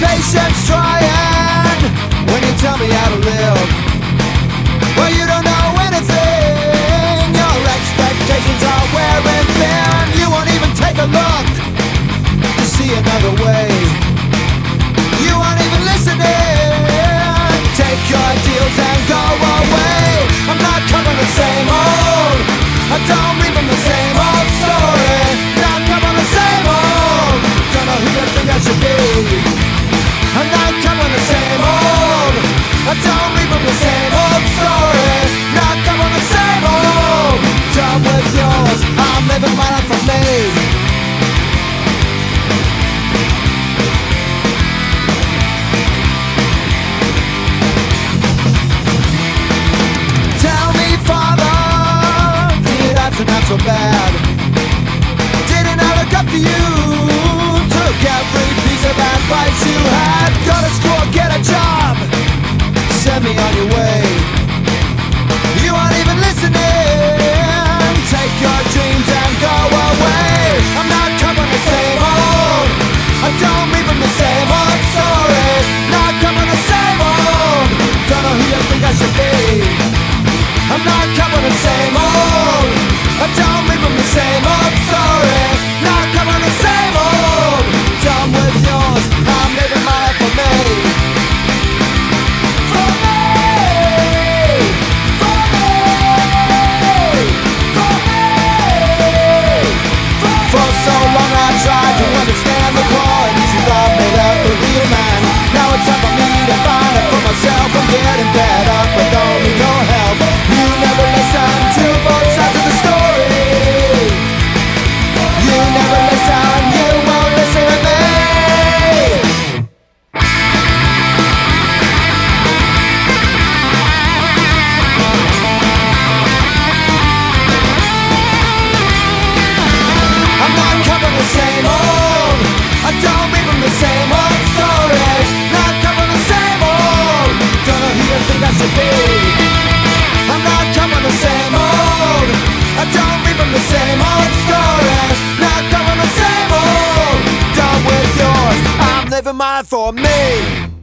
patience trying when you tell me how to live. Well, you don't know anything. Your expectations are wearing thin. You won't even take a look to see another way. You aren't even listening. Take your deals and go away. I'm not covering the same old. I don't read from the same old story. Not covering the same old. Don't know who you think I should be. I'm not covering the same old. I don't read from the same old story. Not covering the same old. Done with yours. I'm living my life for me. Not so bad. Didn't I look up to you? Took every piece of advice you had. Go to school, get a job, send me on your way. You aren't even listening. Take your dreams and go away. I'm not covering the same old. I don't read from the same old story. Not covering the same old. Don't know who you think I should be. I'm not covering the same old. I don't read from the same old story. Not covering the same old. Done with yours. I'm living my life for me. For me. For me. For me. For so long I tried to understand the qualities you thought made up a real man. Now it's time for me to find it for myself. I'm getting better, but don't need your help. You never listen to both sides of the story. You never listen, you won't listen to me. I'm not covering the same old. I don't read from the same old story. Not covering the same old. Don't know who you think I should be. I'm not covering the same old. I don't read from the same old story. Not covering the same old. Done with yours. I'm living mine for me.